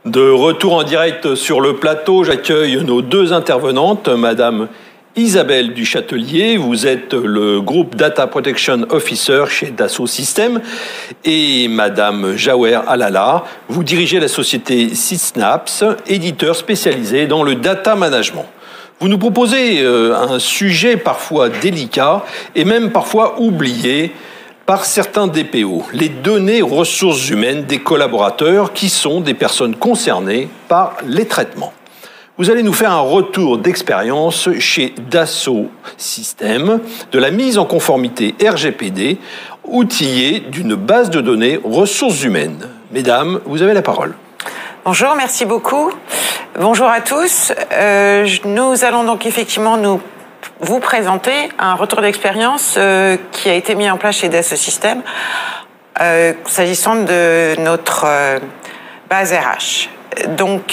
De retour en direct sur le plateau, j'accueille nos deux intervenantes, Madame Isabelle Duchâtelier, vous êtes le groupe Data Protection Officer chez Dassault Systèmes, et Madame Jaouer Alala, vous dirigez la société Sysnaps, éditeur spécialisé dans le data management. Vous nous proposez un sujet parfois délicat et même parfois oublié par certains DPO, les données ressources humaines des collaborateurs qui sont des personnes concernées par les traitements. Vous allez nous faire un retour d'expérience chez Dassault Systèmes de la mise en conformité RGPD, outillée d'une base de données ressources humaines. Mesdames, vous avez la parole. Bonjour, merci beaucoup. Bonjour à tous. Nous allons donc effectivement vous présenter un retour d'expérience qui a été mis en place chez Dassault Systèmes s'agissant de notre base RH. Donc,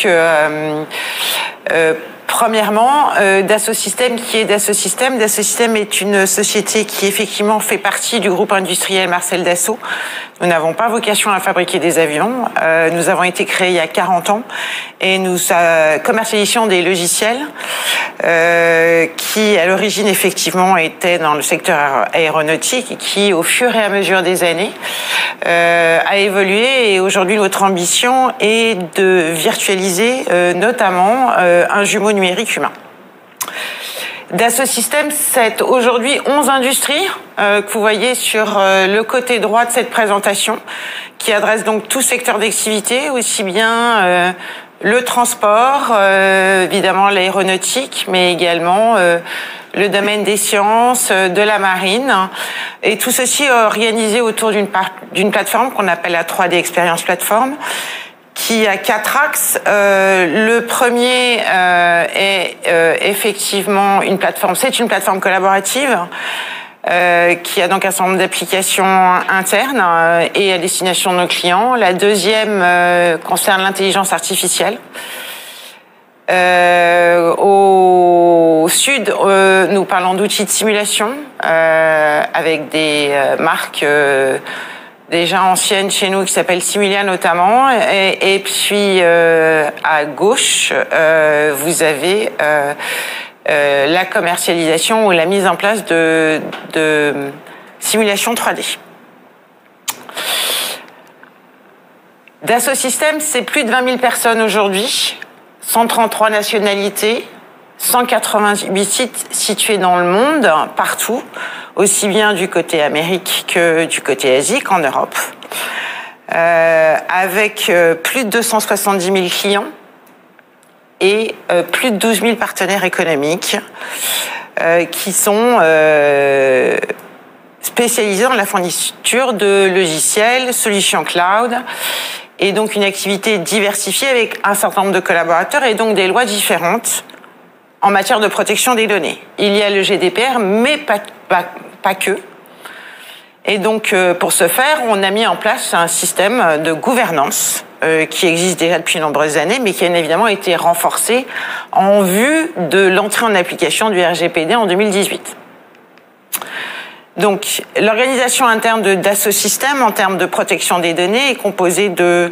premièrement, Dassault Systèmes, qui est Dassault Systèmes? Dassault Systèmes est une société qui effectivement fait partie du groupe industriel Marcel Dassault. Nous n'avons pas vocation à fabriquer des avions. Nous avons été créés il y a 40 ans et nous commercialisons des logiciels qui, à l'origine, effectivement, étaient dans le secteur aéronautique et qui, au fur et à mesure des années, a évolué. Et aujourd'hui, notre ambition est de virtualiser notamment un jumeau numérique humain. Dassault Systèmes, c'est aujourd'hui 11 industries que vous voyez sur le côté droit de cette présentation, qui adresse donc tout secteur d'activité, aussi bien le transport, évidemment l'aéronautique, mais également le domaine des sciences, de la marine, et tout ceci organisé autour d'une plateforme qu'on appelle la 3D Experience Platform, qui a 4 axes. Le premier est effectivement une plateforme, c'est une plateforme collaborative qui a donc un certain nombre d'applications internes et à destination de nos clients. La deuxième concerne l'intelligence artificielle. Au sud, nous parlons d'outils de simulation avec des marques déjà anciennes chez nous qui s'appellent Simulia notamment, et puis à gauche vous avez la commercialisation ou la mise en place de simulation 3D. Dassault Systèmes, c'est plus de 20 000 personnes aujourd'hui, 133 nationalités, 188 sites situés dans le monde, partout, aussi bien du côté Amérique que du côté Asie qu'en Europe, avec plus de 270 000 clients et plus de 12 000 partenaires économiques qui sont spécialisés dans la fourniture de logiciels, solutions cloud, et donc une activité diversifiée avec un certain nombre de collaborateurs et donc des lois différentes en matière de protection des données. Il y a le GDPR, mais pas que. Et donc, pour ce faire, on a mis en place un système de gouvernance qui existe déjà depuis de nombreuses années, mais qui a évidemment été renforcé en vue de l'entrée en application du RGPD en 2018. Donc, l'organisation interne de Dassault Systèmes, en termes de protection des données, est composée de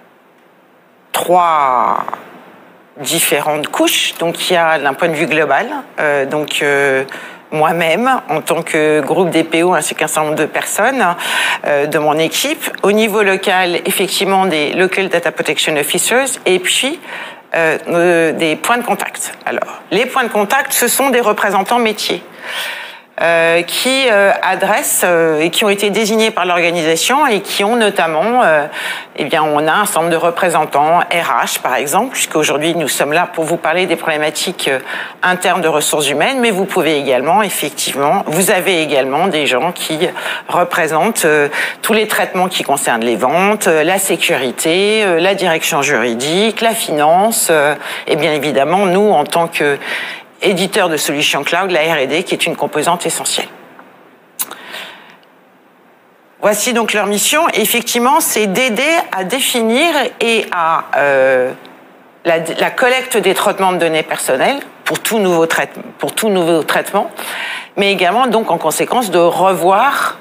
3 différentes couches. Donc, il y a d'un point de vue global, moi-même, en tant que groupe DPO, ainsi qu'un certain nombre de personnes de mon équipe. Au niveau local, effectivement, des Local Data Protection Officers, et puis des points de contact. Alors, les points de contact, ce sont des représentants métiers qui adressent et qui ont été désignés par l'organisation et qui ont notamment, on a un certain nombre de représentants RH par exemple, puisqu'aujourd'hui nous sommes là pour vous parler des problématiques internes de ressources humaines, mais vous pouvez également, effectivement, vous avez également des gens qui représentent tous les traitements qui concernent les ventes, la sécurité, la direction juridique, la finance, et bien évidemment nous en tant que éditeur de solutions cloud, la R&D, qui est une composante essentielle. Voici donc leur mission. Effectivement, c'est d'aider à définir et à la collecte des traitements de données personnelles pour tout nouveau traitement, mais également donc en conséquence de revoir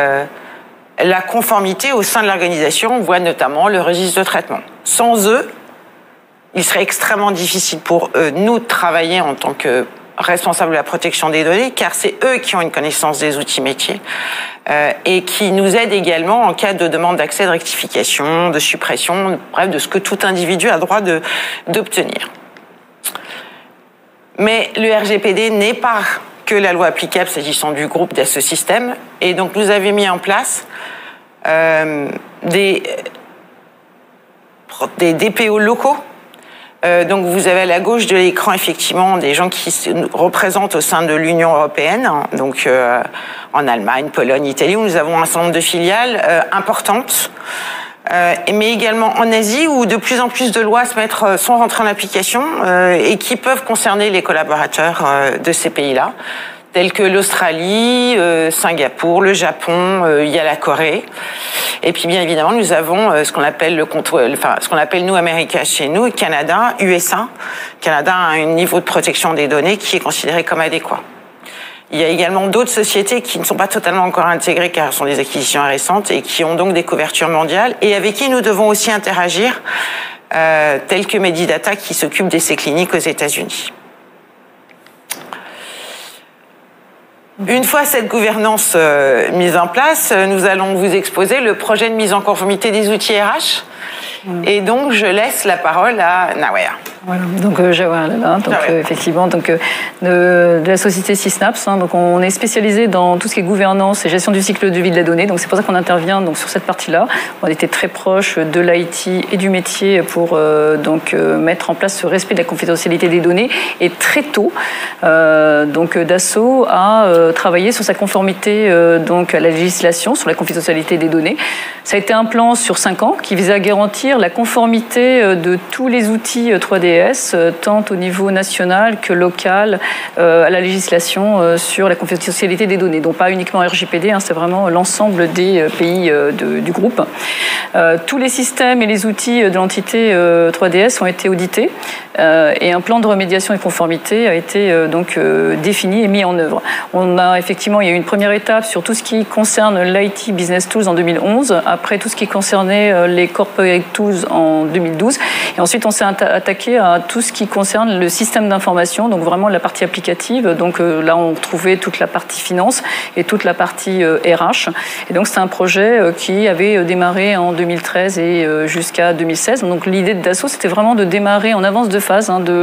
la conformité au sein de l'organisation. On voit notamment le registre de traitement. Sans eux, il serait extrêmement difficile pour nous de travailler en tant que responsables de la protection des données, car c'est eux qui ont une connaissance des outils métiers et qui nous aident également en cas de demande d'accès, de rectification, de suppression, bref, de ce que tout individu a droit d'obtenir. Mais le RGPD n'est pas que la loi applicable s'agissant du groupe Dassault Systèmes, et donc nous avions mis en place des DPO locaux. Donc vous avez à la gauche de l'écran effectivement des gens qui se représentent au sein de l'Union européenne, hein, donc en Allemagne, Pologne, Italie, où nous avons un certain nombre de filiales importantes, mais également en Asie où de plus en plus de lois sont rentrées en application et qui peuvent concerner les collaborateurs de ces pays-là, tels que l'Australie, Singapour, le Japon, il y a la Corée. Et puis bien évidemment, nous avons ce qu'on appelle ce qu'on appelle nous America chez nous, Canada, USA. Canada a un niveau de protection des données qui est considéré comme adéquat. Il y a également d'autres sociétés qui ne sont pas totalement encore intégrées car ce sont des acquisitions récentes et qui ont donc des couvertures mondiales et avec qui nous devons aussi interagir, tels que Medidata qui s'occupe d'essais cliniques aux États-Unis. Une fois cette gouvernance mise en place, nous allons vous exposer le projet de mise en conformité des outils RH. Et donc, je laisse la parole à Nawea. Voilà, donc Jawahar Lalla, donc effectivement, donc de la société Sysnaps. Hein, donc on est spécialisé dans tout ce qui est gouvernance et gestion du cycle de vie de la donnée. Donc c'est pour ça qu'on intervient donc sur cette partie-là. On était très proche de l'IT et du métier pour mettre en place ce respect de la confidentialité des données. Et très tôt, donc Dassault a travaillé sur sa conformité donc à la législation sur la confidentialité des données. Ça a été un plan sur 5 ans qui visait à garantir la conformité de tous les outils 3DS, tant au niveau national que local, à la législation sur la confidentialité des données. Donc pas uniquement RGPD, hein, c'est vraiment l'ensemble des pays du groupe. Tous les systèmes et les outils de l'entité 3DS ont été audités et un plan de remédiation et conformité a été défini et mis en œuvre. Il y a eu une première étape sur tout ce qui concerne l'IT Business Tools en 2011, après tout ce qui concernait les Corporate Tools en 2012, et ensuite on s'est attaqué à tout ce qui concerne le système d'information, donc vraiment la partie applicative. Donc là, on trouvait toute la partie finance et toute la partie RH. Et donc, c'est un projet qui avait démarré en 2013 et jusqu'à 2016. Donc, l'idée de Dassault, c'était vraiment de démarrer en avance de phase de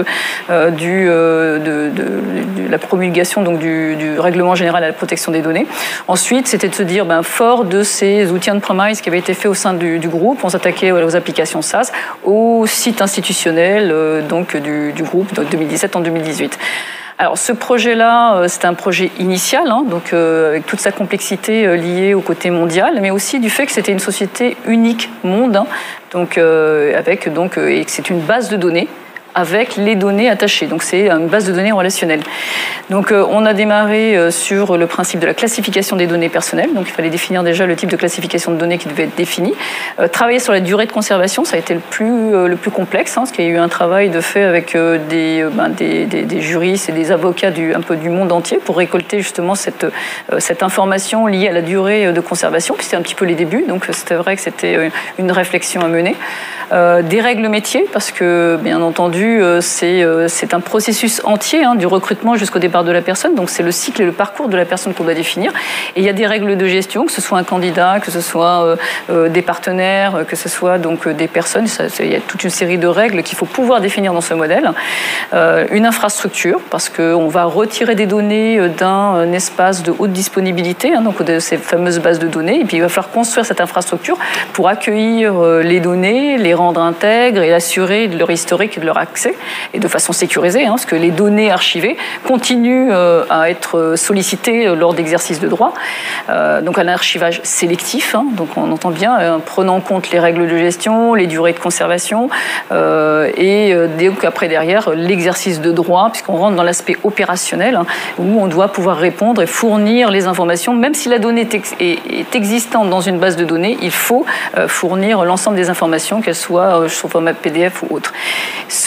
la promulgation donc du règlement général à la protection des données. Ensuite, c'était de se dire, fort de ces outils on-premise qui avaient été faits au sein du groupe, on s'attaquait aux applications SaaS, aux sites institutionnels du groupe, de 2017 en 2018. Alors ce projet-là, c'est un projet initial, avec toute sa complexité liée au côté mondial, mais aussi du fait que c'était une société unique monde, et que c'est une base de données avec les données attachées. Donc c'est une base de données relationnelle. Donc on a démarré sur le principe de la classification des données personnelles. Donc il fallait définir déjà le type de classification de données qui devait être défini. Travailler sur la durée de conservation, ça a été le plus complexe, parce qu'il y a eu un travail de fait avec des juristes et des avocats un peu du monde entier pour récolter justement cette information liée à la durée de conservation. Puis c'était un petit peu les débuts, donc c'était vrai que c'était une réflexion à mener. Des règles métiers, parce que bien entendu c'est un processus entier, du recrutement jusqu'au départ de la personne, donc c'est le cycle et le parcours de la personne qu'on doit définir, et il y a des règles de gestion, que ce soit un candidat, que ce soit des partenaires, que ce soit donc des personnes, il y a toute une série de règles qu'il faut pouvoir définir dans ce modèle. Une infrastructure, parce qu'on va retirer des données d'un espace de haute disponibilité, donc de ces fameuses bases de données, et puis il va falloir construire cette infrastructure pour accueillir les données, les rendre intègres et assurer de leur historique et de leur accès, et de façon sécurisée, parce que les données archivées continuent à être sollicitées lors d'exercices de droit. Donc un archivage sélectif, donc on entend bien, prenant en compte les règles de gestion, les durées de conservation, et donc après derrière l'exercice de droit, puisqu'on rentre dans l'aspect opérationnel, où on doit pouvoir répondre et fournir les informations, même si la donnée est existante dans une base de données, il faut fournir l'ensemble des informations, qu'elles soient sous format PDF ou autre.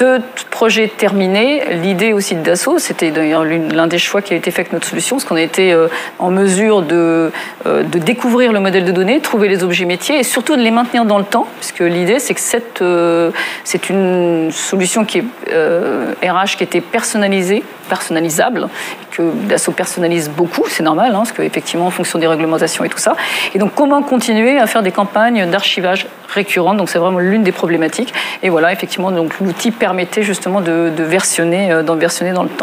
ce projet terminé, l'idée aussi de Dassault, c'était d'ailleurs l'un des choix qui a été fait avec notre solution, parce qu'on a été en mesure de découvrir le modèle de données, trouver les objets métiers et surtout de les maintenir dans le temps, puisque l'idée c'est que c'est une solution qui est RH qui était personnalisable, que Dassault personnalise beaucoup, c'est normal, parce qu'effectivement en fonction des réglementations et tout ça. Et donc comment continuer à faire des campagnes d'archivage récurrentes, donc c'est vraiment l'une des problématiques. Et voilà, effectivement, donc l'outil permettait justement de versionner dans le temps.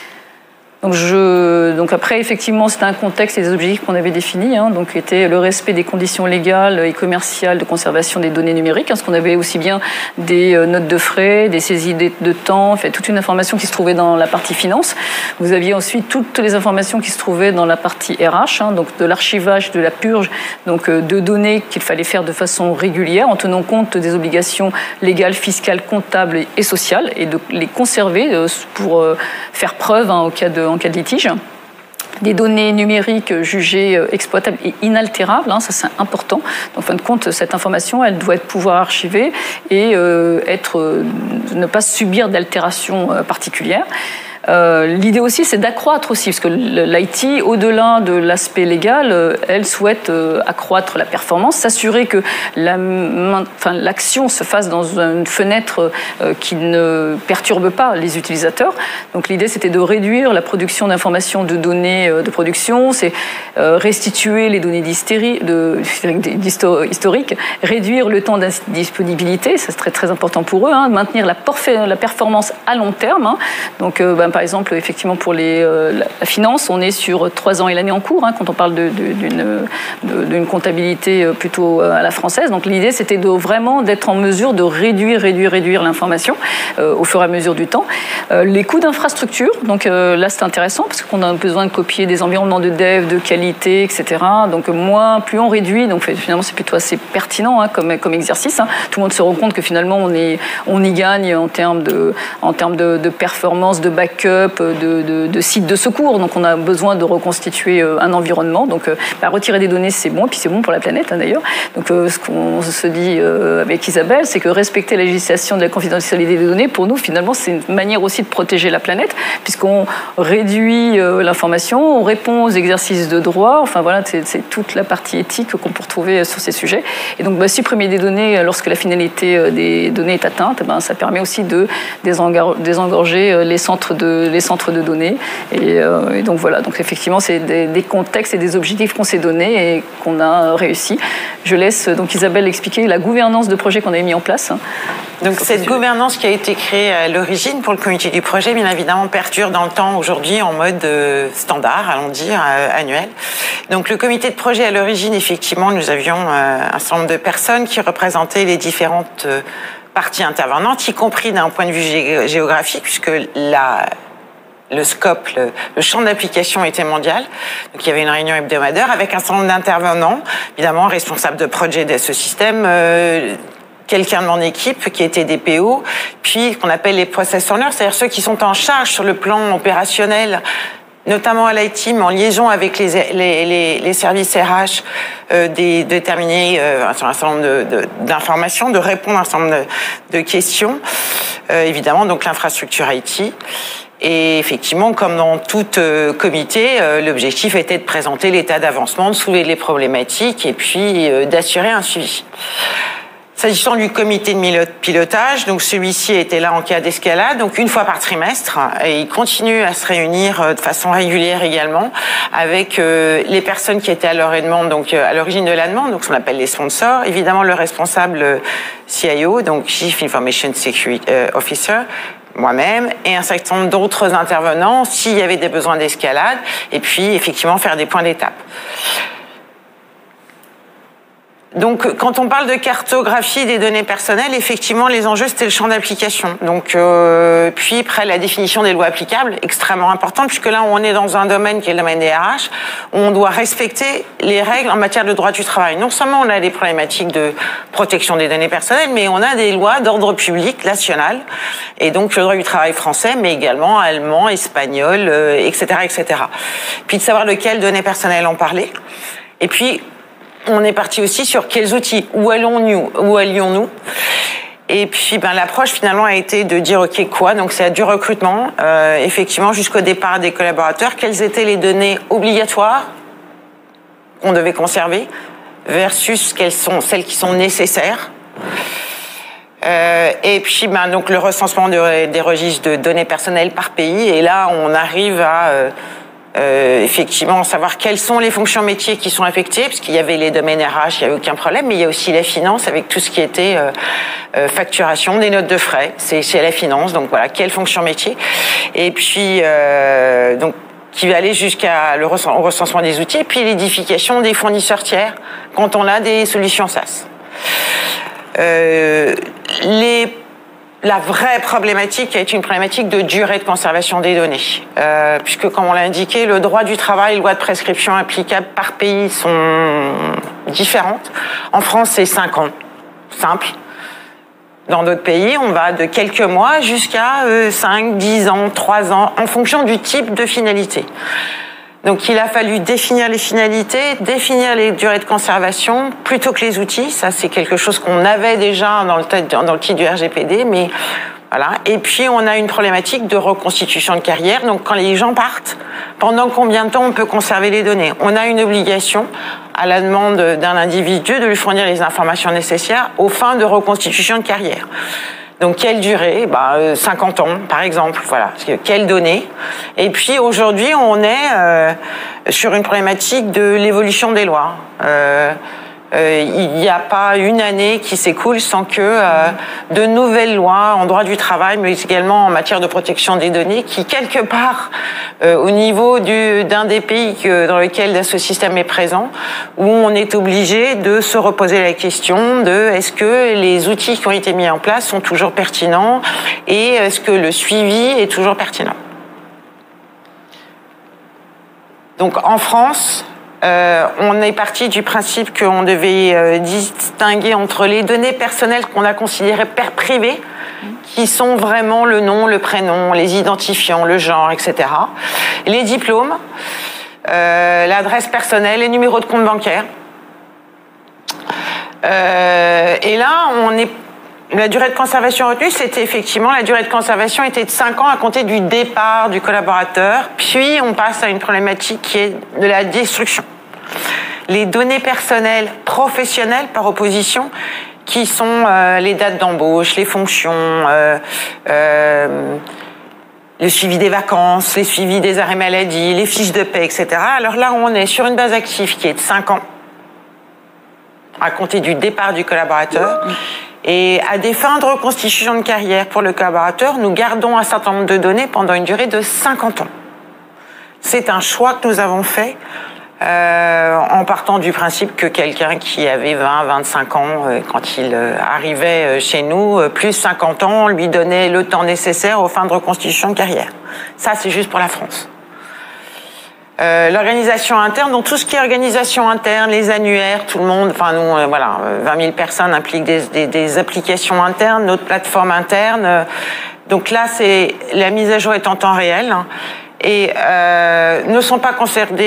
Donc après, effectivement, c'était un contexte et des objectifs qu'on avait définis, donc était le respect des conditions légales et commerciales de conservation des données numériques, parce qu'on avait aussi bien des notes de frais, des saisies de temps, en fait, toute une information qui se trouvait dans la partie finance. Vous aviez ensuite toutes les informations qui se trouvaient dans la partie RH, donc de l'archivage, de la purge, donc de données qu'il fallait faire de façon régulière, en tenant compte des obligations légales, fiscales, comptables et sociales, et de les conserver pour faire preuve en cas de litige. Des données numériques jugées exploitables et inaltérables, ça c'est important. Donc, en fin de compte, cette information, elle doit pouvoir archiver et ne pas subir d'altération particulière. L'idée aussi, c'est d'accroître aussi, parce que l'IT, au-delà de l'aspect légal, elle souhaite accroître la performance, s'assurer que l'action se fasse dans une fenêtre qui ne perturbe pas les utilisateurs. Donc l'idée, c'était de réduire la production d'informations de données de production, c'est restituer les données historiques, réduire le temps d'indisponibilité, ça c'est très, très important pour eux, maintenir la performance à long terme. Donc, par exemple, effectivement, pour la finance, on est sur 3 ans et l'année en cours, quand on parle d'une comptabilité plutôt à la française. Donc l'idée, c'était vraiment d'être en mesure de réduire l'information au fur et à mesure du temps. Les coûts d'infrastructure, donc là, c'est intéressant parce qu'on a besoin de copier des environnements de dev, de qualité, etc. Donc plus on réduit, donc finalement, c'est plutôt assez pertinent comme exercice. Tout le monde se rend compte que finalement, on y gagne en termes de performance, de backup, de sites de secours. Donc on a besoin de reconstituer un environnement. Donc retirer des données, c'est bon, puis c'est bon pour la planète d'ailleurs. Donc ce qu'on se dit avec Isabelle, c'est que respecter la législation de la confidentialité des données, pour nous, finalement, c'est une manière aussi de protéger la planète, puisqu'on réduit l'information, on répond aux exercices de droit. Enfin voilà, c'est toute la partie éthique qu'on peut retrouver sur ces sujets. Et donc supprimer des données lorsque la finalité des données est atteinte, ça permet aussi de désengorger les centres de données. Et donc voilà, donc effectivement, c'est des contextes et des objectifs qu'on s'est donnés et qu'on a réussi. Je laisse donc Isabelle expliquer la gouvernance de projet qu'on avait mis en place. Donc cette gouvernance qui a été créée à l'origine pour le comité du projet, bien évidemment, perdure dans le temps aujourd'hui en mode standard, allons dire, annuel. Donc le comité de projet à l'origine, effectivement, nous avions un certain nombre de personnes qui représentaient les différentes parties intervenantes, y compris d'un point de vue géographique, puisque le scope, le champ d'application était mondial. Donc il y avait une réunion hebdomadaire avec un certain nombre d'intervenants, évidemment responsables de projet de ce système, quelqu'un de mon équipe qui était des PO, puis qu'on appelle les process owners, c'est-à-dire ceux qui sont en charge sur le plan opérationnel, notamment à l'IT, mais en liaison avec les services RH, de déterminer un certain nombre d'informations, de répondre à un certain nombre de questions. Évidemment, donc l'infrastructure IT. Et effectivement, comme dans tout comité, l'objectif était de présenter l'état d'avancement, de soulever les problématiques et puis d'assurer un suivi. S'agissant du comité de pilotage, donc celui-ci était là en cas d'escalade, donc une fois par trimestre, et il continue à se réunir de façon régulière également avec les personnes qui étaient à leur demande, donc à l'origine de la demande, donc ce qu'on appelle les sponsors, évidemment le responsable CIO, donc Chief Information Security Officer, moi-même, et un certain nombre d'autres intervenants s'il y avait des besoins d'escalade, et puis effectivement faire des points d'étape. Donc, quand on parle de cartographie des données personnelles, effectivement, les enjeux, c'était le champ d'application. Donc, puis après, la définition des lois applicables, extrêmement importante, puisque là, on est dans un domaine qui est le domaine des RH, où on doit respecter les règles en matière de droit du travail. Non seulement on a des problématiques de protection des données personnelles, mais on a des lois d'ordre public national, et donc le droit du travail français, mais également allemand, espagnol, etc., etc. Puis de savoir de quelles données personnelles on parlait. Et puis, on est parti aussi sur quels outils, où allions-nous. Et puis, l'approche finalement a été de dire ok quoi. Donc c'est du recrutement, effectivement jusqu'au départ des collaborateurs. Quelles étaient les données obligatoires qu'on devait conserver versus quelles sont celles qui sont nécessaires. Et puis, donc le recensement des registres de données personnelles par pays. Et là, on arrive à effectivement savoir quelles sont les fonctions métiers qui sont affectées, parce qu'il y avait les domaines RH, il n'y avait aucun problème, mais il y a aussi la finance avec tout ce qui était facturation, des notes de frais. C'est la finance, donc voilà, quelles fonctions métiers. Et puis, donc, qui va aller jusqu'à au recensement des outils, et puis l'édification des fournisseurs tiers quand on a des solutions SaaS. La vraie problématique est une problématique de durée de conservation des données, puisque comme on l'a indiqué, le droit du travail et les lois de prescription applicables par pays sont différentes. En France, c'est 5 ans, simple. Dans d'autres pays, on va de quelques mois jusqu'à 5, 10 ans, 3 ans, en fonction du type de finalité. Donc il a fallu définir les finalités, définir les durées de conservation, plutôt que les outils. Ça, c'est quelque chose qu'on avait déjà dans le titre du RGPD, mais voilà. Et puis on a une problématique de reconstitution de carrière. Donc quand les gens partent, pendant combien de temps on peut conserver les données? On a une obligation, à la demande d'un individu, de lui fournir les informations nécessaires aux fins de reconstitution de carrière. Donc, quelle durée? 50 ans, par exemple. Voilà. Quelles données? Et puis, aujourd'hui, on est sur une problématique de l'évolution des lois. Il n'y a pas une année qui s'écoule sans que de nouvelles lois en droit du travail, mais également en matière de protection des données, qui quelque part au niveau d'un des pays dans lequel ce système est présent, où on est obligé de se reposer la question de est-ce que les outils qui ont été mis en place sont toujours pertinents et est-ce que le suivi est toujours pertinent. Donc en France, on est parti du principe qu'on devait distinguer entre les données personnelles qu'on a considérées privées, qui sont vraiment le nom, le prénom, les identifiants, le genre, etc. Les diplômes, l'adresse personnelle, les numéros de compte bancaire. Et là, la durée de conservation retenue, c'était effectivement, la durée de conservation était de 5 ans à compter du départ du collaborateur, puis on passe à une problématique qui est de la destruction. Les données personnelles professionnelles, par opposition, qui sont les dates d'embauche, les fonctions, le suivi des vacances, les suivis des arrêts maladie, les fiches de paie, etc. Alors là, on est sur une base active qui est de 5 ans, à compter du départ du collaborateur. Et à des fins de reconstitution de carrière pour le collaborateur, nous gardons un certain nombre de données pendant une durée de 50 ans. C'est un choix que nous avons fait en partant du principe que quelqu'un qui avait 20, 25 ans quand il arrivait chez nous, plus 50 ans, lui donnait le temps nécessaire aux fins de reconstitution de carrière. Ça, c'est juste pour la France. L'organisation interne, donc tout ce qui est organisation interne, les annuaires, tout le monde, enfin nous, 20 000 personnes impliquent des applications internes, notre plateforme interne. Donc là, la mise à jour est en temps réel et ne sont pas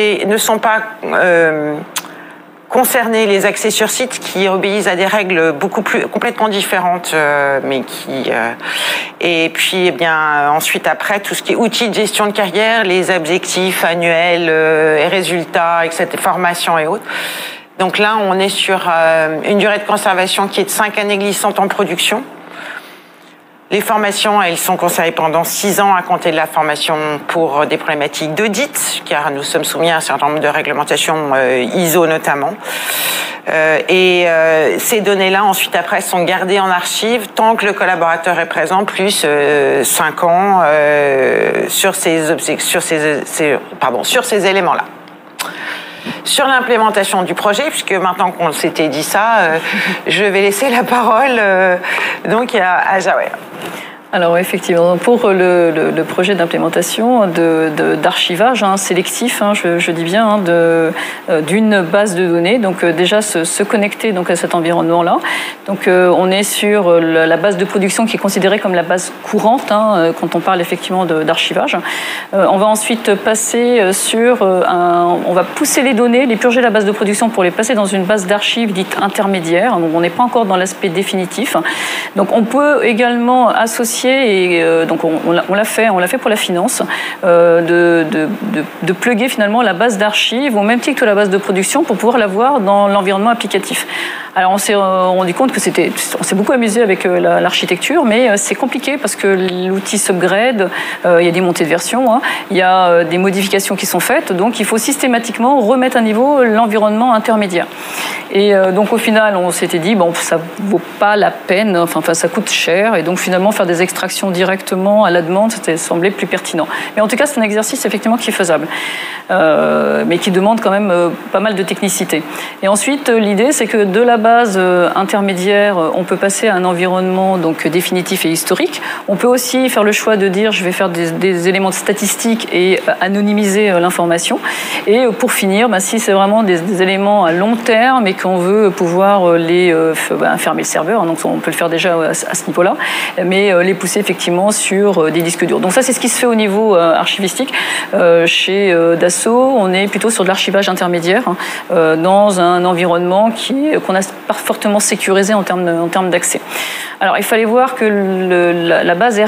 concernés les accès sur site qui obéissent à des règles complètement différentes, mais qui et puis ensuite après tout ce qui est outils de gestion de carrière, les objectifs annuels, et résultats, etc., formation et autres. Donc là, on est sur une durée de conservation qui est de 5 années glissantes en production. Les formations, elles sont conservées pendant 6 ans à compter de la formation pour des problématiques d'audit, car nous sommes soumis à un certain nombre de réglementations ISO notamment. Et ces données-là, ensuite, après, sont gardées en archive tant que le collaborateur est présent, plus 5 ans sur ces éléments-là. Sur l'implémentation du projet, puisque maintenant qu'on s'était dit ça, je vais laisser la parole donc à Jawer. Alors effectivement, pour le projet d'implémentation d'archivage sélectif, je dis bien, d'une base de données, donc déjà se connecter donc à cet environnement-là. Donc on est sur la base de production qui est considérée comme la base courante quand on parle effectivement d'archivage. On va ensuite passer on va pousser les données, les purger la base de production pour les passer dans une base d'archives dite intermédiaire. Donc on n'est pas encore dans l'aspect définitif. Donc on peut également associer et donc on l'a fait pour la finance, de plugger finalement la base d'archives au même titre que la base de production pour pouvoir l'avoir dans l'environnement applicatif. Alors on s'est rendu compte que on s'est beaucoup amusé avec l'architecture, mais c'est compliqué parce que l'outil s'upgrade, il y a des montées de version, il y a des modifications qui sont faites, donc il faut systématiquement remettre à niveau l'environnement intermédiaire. Et donc au final, on s'était dit, bon, ça vaut pas la peine, enfin ça coûte cher, et donc finalement faire des extractions directement à la demande, ça semblait plus pertinent. Mais en tout cas, c'est un exercice effectivement qui est faisable, mais qui demande quand même pas mal de technicité. Et ensuite, l'idée, c'est que de la base intermédiaire, on peut passer à un environnement donc définitif et historique. On peut aussi faire le choix de dire, je vais faire des éléments statistiques et anonymiser l'information. Et pour finir, si c'est vraiment des éléments à long terme et qu'on veut pouvoir fermer le serveur, donc on peut le faire déjà à ce niveau-là, mais les pousser effectivement sur des disques durs. Donc ça, c'est ce qui se fait au niveau archivistique. Chez Dassault, on est plutôt sur de l'archivage intermédiaire, dans un environnement qu'on a pas fortement sécurisé en termes d'accès. Alors, il fallait voir que la base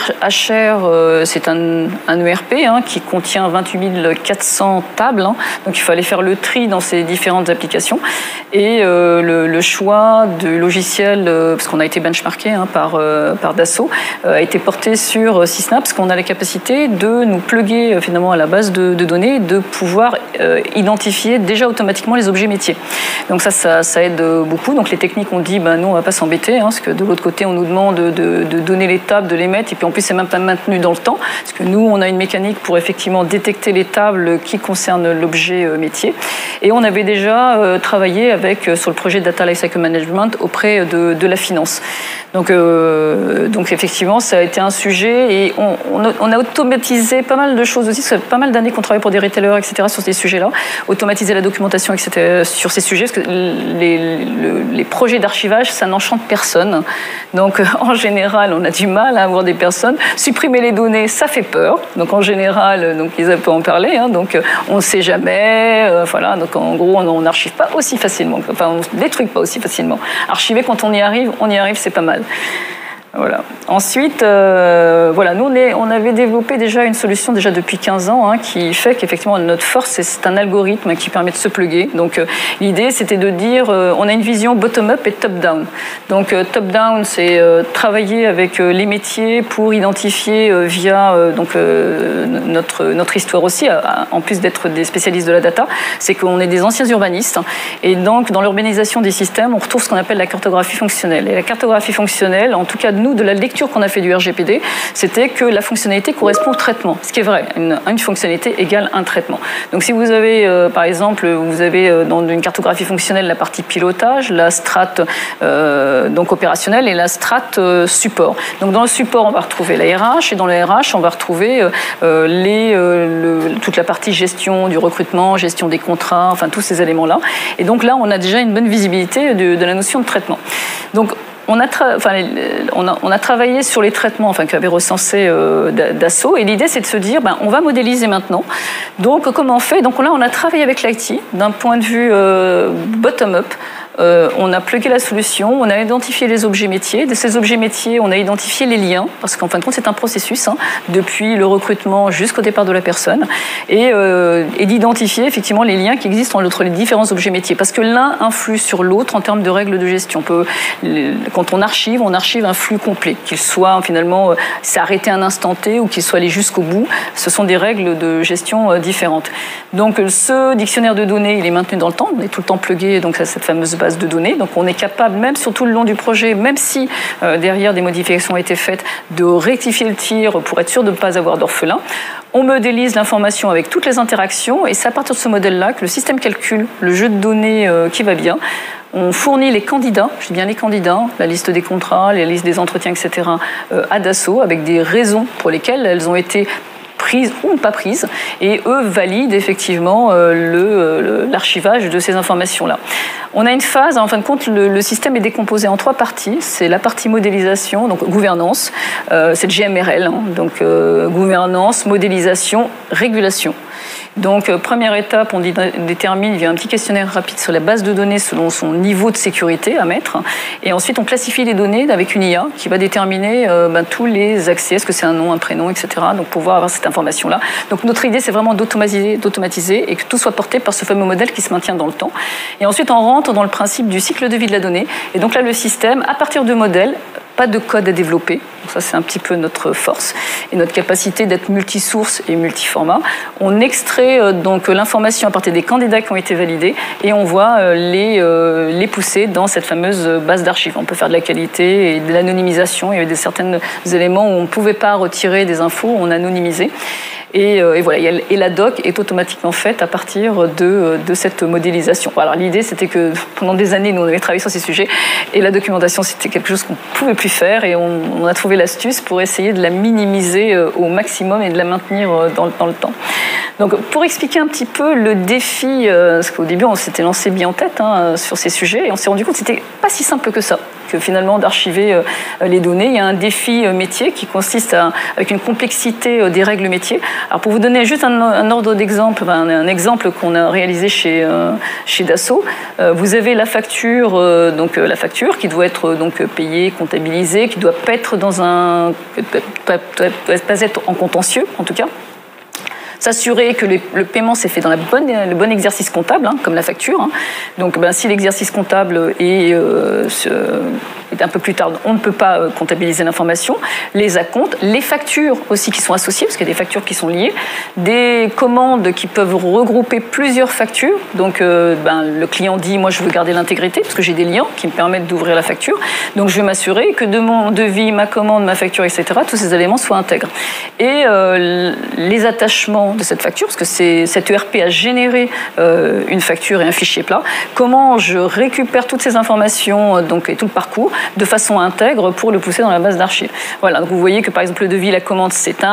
HR, c'est un ERP qui contient 28 400 tables. Donc, il fallait faire le tri dans ces différentes applications. Et le choix du logiciel, parce qu'on a été benchmarké par Dassault, a été porté sur Sysnap, parce qu'on a la capacité de nous plugger finalement à la base de données, de pouvoir identifier déjà automatiquement les objets métiers. Donc ça aide beaucoup. Donc les techniques ont dit, nous on va pas s'embêter, parce que de l'autre côté on nous demande de donner les tables, de les mettre, et puis en plus c'est même pas maintenu dans le temps, parce que nous on a une mécanique pour effectivement détecter les tables qui concernent l'objet métier. Et on avait déjà travaillé sur le projet Data Lifecycle Management auprès de la finance. Donc effectivement ça a été un sujet, et on a automatisé pas mal de choses aussi. Ça fait pas mal d'années qu'on travaille pour des retailers, etc., sur ces sujets-là. Automatiser la documentation, etc., sur ces sujets, parce que les projets d'archivage, ça n'enchante personne. Donc en général, on a du mal à avoir des personnes. Supprimer les données, ça fait peur. Donc en général, Isa peut en parler. Donc on ne sait jamais. Voilà. Donc en gros, on n'archive pas aussi facilement. Enfin, on ne détruit pas aussi facilement. Archiver, quand on y arrive, c'est pas mal. Voilà. Ensuite, nous on avait développé déjà une solution déjà depuis 15 ans qui fait qu'effectivement notre force, c'est un algorithme qui permet de se plugger. Donc l'idée c'était de dire on a une vision bottom-up et top-down. Donc top-down, c'est travailler avec les métiers pour identifier via notre histoire aussi, en plus d'être des spécialistes de la data, c'est qu'on est des anciens urbanistes, et donc dans l'urbanisation des systèmes, on retrouve ce qu'on appelle la cartographie fonctionnelle. Et la cartographie fonctionnelle, en tout cas nous, de la lecture qu'on a fait du RGPD, c'était que la fonctionnalité correspond au traitement. Ce qui est vrai, une fonctionnalité égale un traitement. Donc si vous avez, par exemple, dans une cartographie fonctionnelle la partie pilotage, la strate donc opérationnelle et la strate support. Donc dans le support, on va retrouver la RH, et dans la RH, on va retrouver toute la partie gestion du recrutement, gestion des contrats, enfin tous ces éléments-là. Et donc là, on a déjà une bonne visibilité de la notion de traitement. Donc on a travaillé sur les traitements qu'avait recensé Dassault, et l'idée c'est de se dire on va modéliser maintenant. Donc comment on fait? Donc là on a travaillé avec l'IT d'un point de vue bottom-up. On a plugué la solution, on a identifié les objets métiers. De ces objets métiers, on a identifié les liens, parce qu'en fin de compte, c'est un processus, depuis le recrutement jusqu'au départ de la personne, et d'identifier effectivement les liens qui existent entre les différents objets métiers, parce que l'un influe sur l'autre en termes de règles de gestion. Quand on archive un flux complet, qu'il soit finalement s'arrêter un instant T ou qu'il soit allé jusqu'au bout. Ce sont des règles de gestion différentes. Donc ce dictionnaire de données, il est maintenu dans le temps, on est tout le temps plugué donc à cette fameuse base de données. Donc on est capable, même sur tout le long du projet, même si derrière des modifications ont été faites, de rectifier le tir pour être sûr de ne pas avoir d'orphelin. On modélise l'information avec toutes les interactions, et c'est à partir de ce modèle-là que le système calcule le jeu de données qui va bien. On fournit les candidats, je dis bien les candidats, la liste des contrats, la liste des entretiens, etc., à Dassault, avec des raisons pour lesquelles elles ont été prises ou pas prises, et eux valident effectivement l'archivage de ces informations-là. On a une phase, en fin de compte, le système est décomposé en 3 parties. C'est la partie modélisation, donc gouvernance, c'est le GMRL, hein, donc gouvernance, modélisation, régulation. Donc, première étape, on détermine via un petit questionnaire rapide sur la base de données selon son niveau de sécurité à mettre. Et ensuite, on classifie les données avec une IA qui va déterminer tous les accès, est-ce que c'est un nom, un prénom, etc. Donc, pour pouvoir avoir cette information-là. Donc, notre idée, c'est vraiment d'automatiser et que tout soit porté par ce fameux modèle qui se maintient dans le temps. Et ensuite, on rentre dans le principe du cycle de vie de la donnée. Et donc là, le système, à partir du modèle, pas de code à développer. Donc ça, c'est un petit peu notre force et notre capacité d'être multisource et multiformat. On extrait donc l'information à partir des candidats qui ont été validés et on voit les pousser dans cette fameuse base d'archives. On peut faire de la qualité et de l'anonymisation. Il y avait certains éléments où on ne pouvait pas retirer des infos, on anonymisait. Et voilà, et la doc est automatiquement faite à partir de cette modélisation. Alors l'idée, c'était que pendant des années, nous, on avait travaillé sur ces sujets, et la documentation, c'était quelque chose qu'on ne pouvait plus faire, et on a trouvé l'astuce pour essayer de la minimiser au maximum et de la maintenir dans le temps. Donc, pour expliquer un petit peu le défi, parce qu'au début, on s'était lancé bien en tête sur ces sujets, et on s'est rendu compte que c'était pas si simple que ça, que finalement d'archiver les données. Il y a un défi métier qui consiste avec une complexité des règles métiers. Alors pour vous donner juste un ordre d'exemple, un exemple qu'on a réalisé chez Dassault, vous avez la facture, la facture qui doit être payée, comptabilisée, qui doit pas être pas être en contentieux en tout cas. S'assurer que le paiement s'est fait dans le bon exercice comptable, comme la facture. Donc, si l'exercice comptable est un peu plus tard, on ne peut pas comptabiliser l'information. Les acomptes, les factures aussi qui sont associées, parce qu'il y a des factures qui sont liées, des commandes qui peuvent regrouper plusieurs factures. Donc, le client dit, moi, je veux garder l'intégrité, parce que j'ai des liens qui me permettent d'ouvrir la facture. Donc, je vais m'assurer que de mon devis, ma commande, ma facture, etc., tous ces éléments soient intègres. Et les attachements de cette facture, parce que cet ERP a généré une facture et un fichier plat. Comment je récupère toutes ces informations et tout le parcours de façon intègre pour le pousser dans la base d'archives. Voilà, donc vous voyez que par exemple le devis, la commande, c'est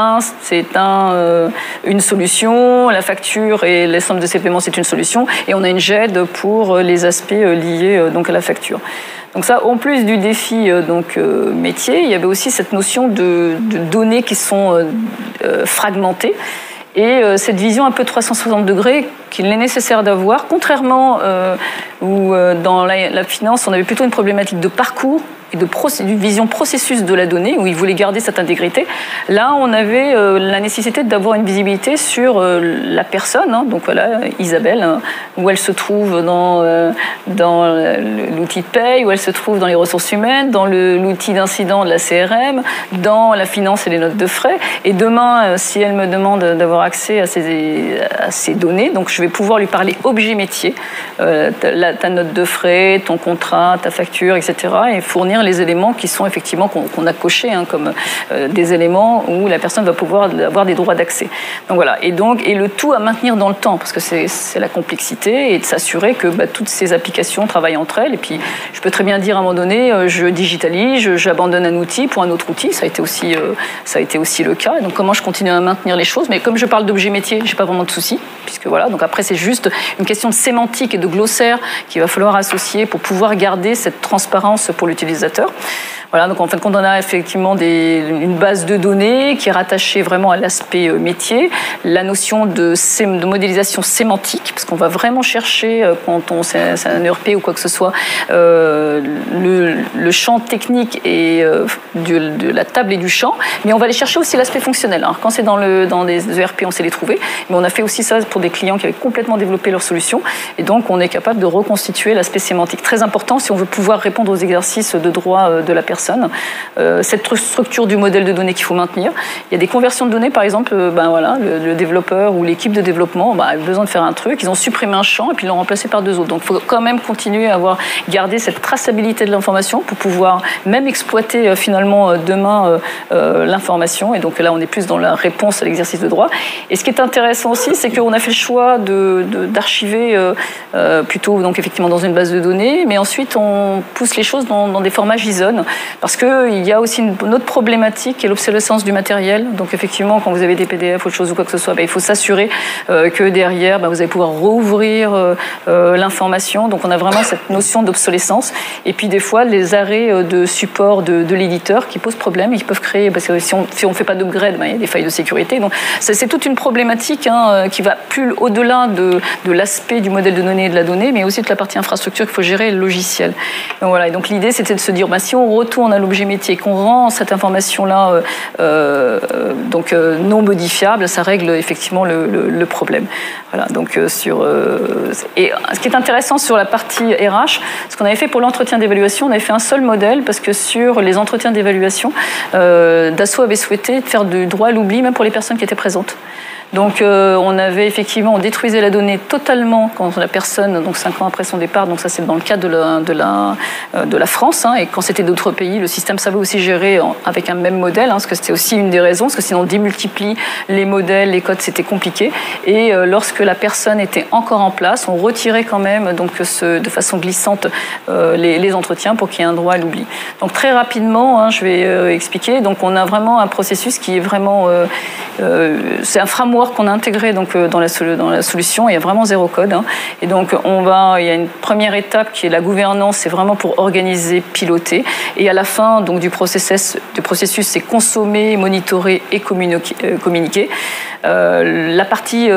une solution, la facture et les sommes de ces paiements, c'est une solution, et on a une GED pour les aspects liés à la facture. Donc ça, en plus du défi métier, il y avait aussi cette notion de données qui sont fragmentées. Et cette vision un peu 360 degrés qu'il est nécessaire d'avoir, contrairement où dans la finance, on avait plutôt une problématique de parcours et de vision processus de la donnée, où ils voulaient garder cette intégrité. Là, on avait la nécessité d'avoir une visibilité sur la personne, donc voilà, Isabelle, où elle se trouve dans l'outil de paye, où elle se trouve dans les ressources humaines, dans l'outil d'incident de la CRM, dans la finance et les notes de frais. Et demain, si elle me demande d'avoir accès à ces données, donc je vais pouvoir lui parler objet métier, ta note de frais, ton contrat, ta facture, etc., et fournir les éléments qui sont effectivement qu'on a cochés comme des éléments où la personne va pouvoir avoir des droits d'accès. Donc voilà, et le tout à maintenir dans le temps, parce que c'est la complexité, et de s'assurer que toutes ces applications travaillent entre elles. Et puis je peux très bien dire à un moment donné, je digitalise, j'abandonne un outil pour un autre outil. Ça a été aussi le cas. Et donc comment je continue à maintenir les choses, mais comme je parle d'objet métier, j'ai pas vraiment de soucis, puisque voilà. Donc après c'est juste une question de sémantique et de glossaire qu'il va falloir associer pour pouvoir garder cette transparence pour l'utilisateur. Voilà, donc en fin de compte, on a effectivement une base de données qui est rattachée vraiment à l'aspect métier, la notion de modélisation sémantique, parce qu'on va vraiment chercher, quand c'est un ERP ou quoi que ce soit, le champ technique et de la table et du champ, mais on va aller chercher aussi l'aspect fonctionnel. Alors, quand c'est dans des ERP, on sait les trouver, mais on a fait aussi ça pour des clients qui avaient complètement développé leur solution, et donc on est capable de reconstituer l'aspect sémantique. Très important si on veut pouvoir répondre aux exercices de droit de la personne. personnes. Cette structure du modèle de données qu'il faut maintenir. Il y a des conversions de données, par exemple, le développeur ou l'équipe de développement a besoin de faire un truc, ils ont supprimé un champ et puis ils l'ont remplacé par 2 autres. Donc il faut quand même continuer à garder cette traçabilité de l'information pour pouvoir même exploiter finalement demain l'information. Et donc là, on est plus dans la réponse à l'exercice de droit. Et ce qui est intéressant aussi, c'est qu'on a fait le choix d'archiver plutôt donc effectivement dans une base de données, mais ensuite on pousse les choses dans des formats JSON, parce qu'il y a aussi une autre problématique qui est l'obsolescence du matériel. Donc effectivement, quand vous avez des PDF ou autre chose ou quoi que ce soit, il faut s'assurer que derrière, vous allez pouvoir rouvrir l'information. Donc on a vraiment cette notion d'obsolescence. Et puis des fois, les arrêts de support de l'éditeur qui posent problème, ils peuvent créer, parce que si on ne fait pas d'upgrade, il y a des failles de sécurité. Donc c'est toute une problématique qui va plus au-delà de l'aspect du modèle de données et de la donnée, mais aussi de la partie infrastructure qu'il faut gérer, le logiciel. Donc voilà. Et donc l'idée, c'était de se dire, si on retourne à l'objet métier, qu'on rend cette information-là non modifiable, ça règle effectivement le problème. Voilà. Donc et ce qui est intéressant sur la partie RH, ce qu'on avait fait pour l'entretien d'évaluation, on avait fait un seul modèle, parce que sur les entretiens d'évaluation, Dassault avait souhaité faire du droit à l'oubli, même pour les personnes qui étaient présentes. Donc on détruisait la donnée totalement quand la personne, donc 5 ans après son départ, donc ça c'est dans le cas de la France, et quand c'était d'autres pays, le système savait aussi gérer avec un même modèle, parce que c'était aussi une des raisons, parce que sinon on démultiplie les modèles, les codes, c'était compliqué. Et lorsque la personne était encore en place, on retirait quand même de façon glissante les entretiens pour qu'il y ait un droit à l'oubli. Donc très rapidement, je vais expliquer. Donc on a vraiment un processus qui est vraiment, c'est un framework qu'on a intégré dans la solution. Il y a vraiment 0 code. Et donc il y a une première étape qui est la gouvernance, c'est vraiment pour organiser, piloter. Et à la fin du processus, c'est consommer, monitorer et communiquer. La partie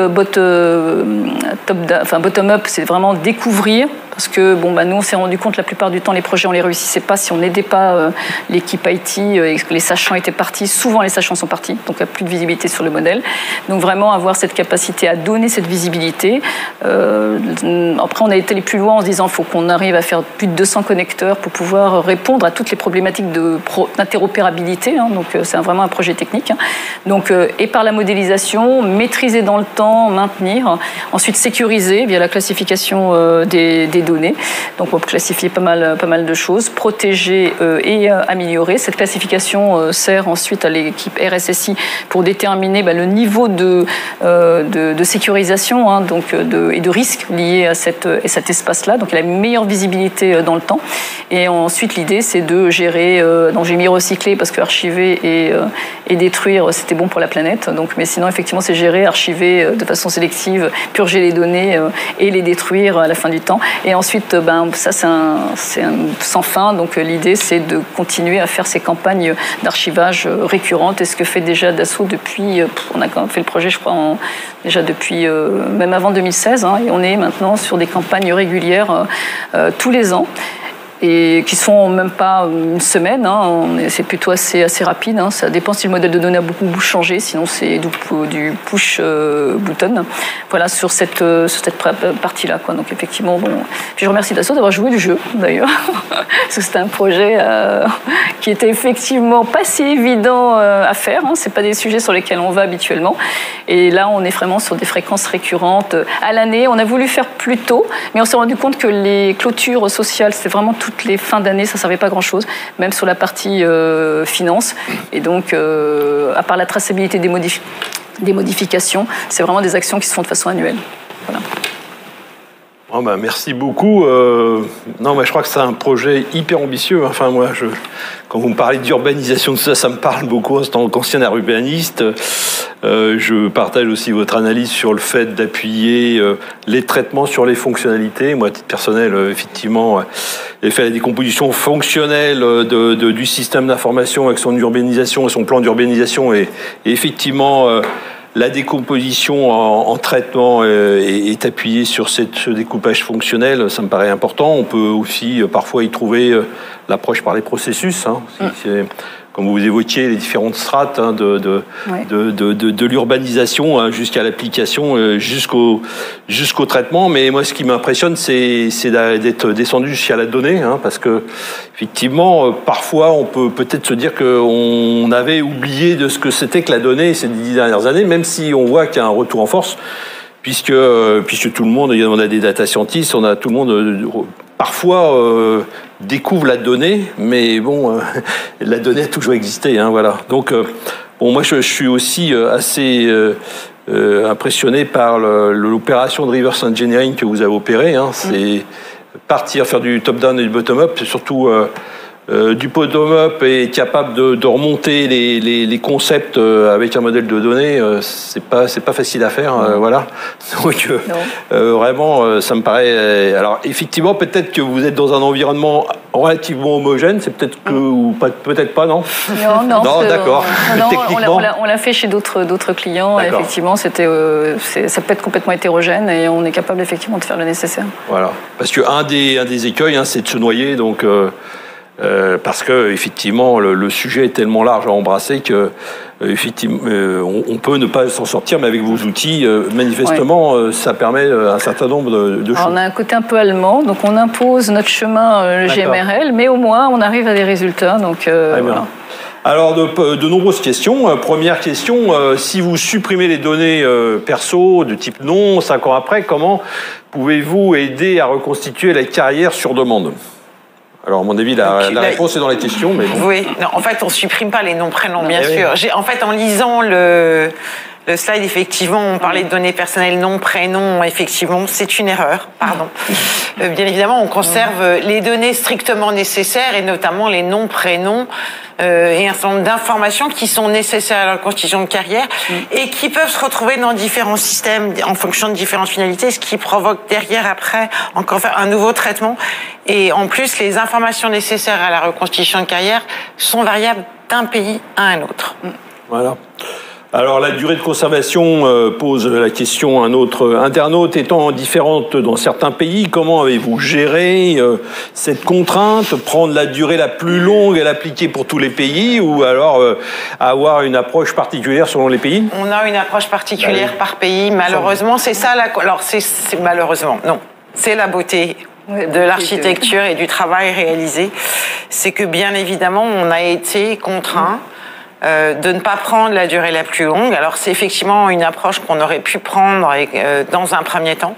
bottom-up, c'est vraiment découvrir, parce que nous on s'est rendu compte la plupart du temps les projets on les réussissait pas si on n'aidait pas l'équipe IT et que les sachants étaient partis. Souvent les sachants sont partis, donc il n'y a plus de visibilité sur le modèle. Donc vraiment avoir cette capacité à donner cette visibilité. Après on a été les plus loin en se disant faut qu'on arrive à faire plus de 200 connecteurs pour pouvoir répondre à toutes les problématiques d'interopérabilité. Donc c'est vraiment un projet technique. Donc et par la modélisation, maîtriser dans le temps, maintenir, ensuite sécuriser via la classification des données. Donc on peut classifier pas mal de choses, protéger et améliorer. Cette classification sert ensuite à l'équipe RSSI pour déterminer le niveau de sécurisation et de risque lié à cet espace-là. Donc il y a la meilleure visibilité dans le temps. Et ensuite l'idée c'est de gérer. Donc j'ai mis recycler parce que archiver et détruire c'était bon pour la planète. Mais sinon effectivement c'est gérer, archiver de façon sélective, purger les données et les détruire à la fin du temps. Et ensuite, ça c'est un sans fin. Donc l'idée, c'est de continuer à faire ces campagnes d'archivage récurrentes. Et ce que fait déjà Dassault depuis, on a quand même fait le projet, je crois, déjà depuis même avant 2016. Et on est maintenant sur des campagnes régulières tous les ans. Et qui sont même pas une semaine, c'est plutôt assez rapide. Ça dépend si le modèle de données a beaucoup changé, sinon c'est du push button. Voilà sur cette partie-là, quoi. Donc effectivement, Puis je remercie Dassault d'avoir joué le jeu d'ailleurs, parce que c'était un projet qui était effectivement pas si évident à faire. C'est pas des sujets sur lesquels on va habituellement. Et là, on est vraiment sur des fréquences récurrentes à l'année. On a voulu faire plus tôt, mais on s'est rendu compte que les clôtures sociales, c'était vraiment toutes les fins d'année, ça ne servait pas à grand-chose, même sur la partie finance. Et donc, à part la traçabilité des modifications, c'est vraiment des actions qui se font de façon annuelle. Voilà. Merci beaucoup. Je crois que c'est un projet hyper ambitieux. Enfin, moi, quand vous me parlez d'urbanisation, tout ça, ça me parle beaucoup en tant qu'ancien urbaniste. Je partage aussi votre analyse sur le fait d'appuyer les traitements sur les fonctionnalités. Moi, à titre personnel, effectivement, j'ai fait la décomposition fonctionnelle du système d'information avec son urbanisation et son plan d'urbanisation. Et effectivement, la décomposition en traitement est appuyée sur ce découpage fonctionnel. Ça me paraît important. On peut aussi parfois y trouver l'approche par les processus. comme vous évoquiez, les différentes strates de l'urbanisation jusqu'à l'application, jusqu'au traitement. Mais moi, ce qui m'impressionne, c'est d'être descendu jusqu'à la donnée, parce que effectivement, parfois, on peut peut-être se dire qu'on avait oublié de ce que c'était que la donnée ces 10 dernières années, même si on voit qu'il y a un retour en force, puisque tout le monde, on a des data scientists, tout le monde parfois découvre la donnée, mais bon, la donnée a toujours existé, voilà. Donc, moi, je suis aussi assez impressionné par l'opération de reverse engineering que vous avez opérée. C'est partir, faire du top-down et du bottom-up, c'est surtout du bottom-up et être capable de remonter les concepts avec un modèle de données, c'est pas facile à faire, voilà. Donc vraiment, ça me paraît. Alors effectivement, peut-être que vous êtes dans un environnement relativement homogène, c'est peut-être que ou peut-être pas, non. Non, d'accord. Techniquement, on l'a fait chez d'autres clients. Et effectivement, ça peut être complètement hétérogène et on est capable effectivement de faire le nécessaire. Voilà, parce que un des écueils, c'est de se noyer, donc. Parce que effectivement le sujet est tellement large à embrasser que effectivement on peut ne pas s'en sortir, mais avec vos outils manifestement ça permet un certain nombre de choses. On a un côté un peu allemand, donc on impose notre chemin GMRL, mais au moins on arrive à des résultats. Donc voilà. Alors de nombreuses questions. Première question, si vous supprimez les données perso de type nom 5 ans après, comment pouvez-vous aider à reconstituer la carrière sur demande? Alors, à mon avis, la réponse est dans la question, mais bon. Oui, non, en fait, on ne supprime pas les noms, prénoms, bien sûr. Oui. En fait, en lisant le slide, effectivement, on parlait de données personnelles, nom, prénom, effectivement, c'est une erreur, pardon. Bien évidemment, on conserve les données strictement nécessaires, et notamment les noms, prénoms, et un certain nombre d'informations qui sont nécessaires à la constitution de carrière et qui peuvent se retrouver dans différents systèmes en fonction de différentes finalités, ce qui provoque derrière, après, encore un nouveau traitement. Et en plus, les informations nécessaires à la reconstitution de carrière sont variables d'un pays à un autre. Voilà. Alors, la durée de conservation pose la question à un autre internaute. Étant différente dans certains pays, comment avez-vous géré cette contrainte? Prendre la durée la plus longue et l'appliquer pour tous les pays, ou alors avoir une approche particulière selon les pays? On a une approche particulière par pays, malheureusement. C'est ça, alors c'est malheureusement, non. C'est la beauté de l'architecture et du travail réalisé. C'est que, bien évidemment, on a été contraint de ne pas prendre la durée la plus longue. Alors, c'est effectivement une approche qu'on aurait pu prendre dans un premier temps.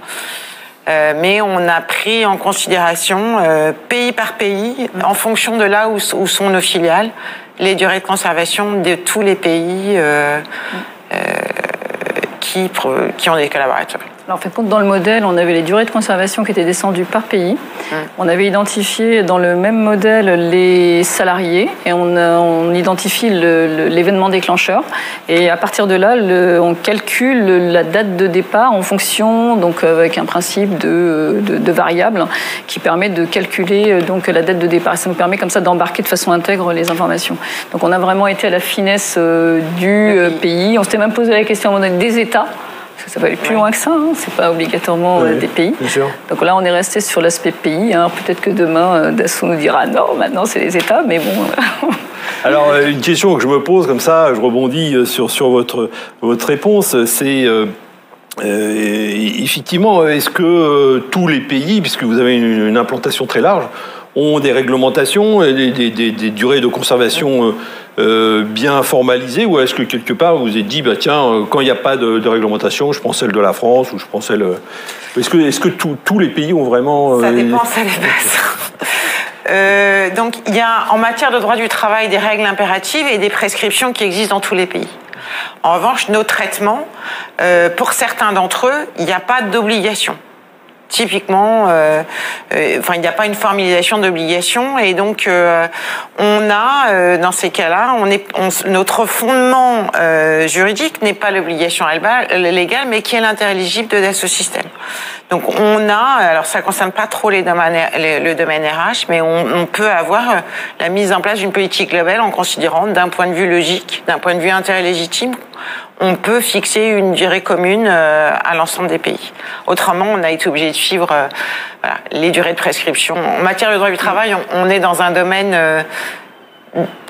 Mais on a pris en considération, pays par pays, en fonction de là où sont nos filiales, les durées de conservation de tous les pays qui ont des collaborateurs. Alors, en fait, dans le modèle, on avait les durées de conservation qui étaient descendues par pays. On avait identifié dans le même modèle les salariés et on identifie l'événement déclencheur. Et à partir de là, on calcule la date de départ en fonction, donc avec un principe de variable qui permet de calculer donc la date de départ. Et ça nous permet comme ça d'embarquer de façon intègre les informations. Donc, on a vraiment été à la finesse du pays. On s'était même posé la question des États. Parce que ça va aller plus loin que ça, c'est pas obligatoirement des pays. Bien sûr. Donc là, on est resté sur l'aspect pays. Peut-être que demain, Dassault nous dira non, maintenant c'est les États, mais bon. Alors, une question que je me pose comme ça, je rebondis sur votre réponse, c'est effectivement, est-ce que tous les pays, puisque vous avez une implantation très large, ont des réglementations, des durées de conservation bien formalisées, ou est-ce que quelque part vous vous êtes dit, tiens, quand il n'y a pas de réglementation, je prends celle de la France, ou je prends celle... Est-ce que tous les pays ont vraiment... Ça dépend. Donc, il y a en matière de droit du travail des règles impératives et des prescriptions qui existent dans tous les pays. En revanche, nos traitements, pour certains d'entre eux, il n'y a pas d'obligation. Typiquement, il n'y a pas une formalisation d'obligation, et donc on a, dans ces cas-là, notre fondement juridique n'est pas l'obligation légale, mais qui est l'intérêt éligible de Dassault Systèmes. Donc on a, alors ça ne concerne pas trop le domaine RH, mais on peut avoir la mise en place d'une politique globale en considérant, d'un point de vue logique, d'un point de vue intérêt légitime, on peut fixer une durée commune à l'ensemble des pays. Autrement, on a été obligé de suivre les durées de prescription. En matière de droit du travail, on est dans un domaine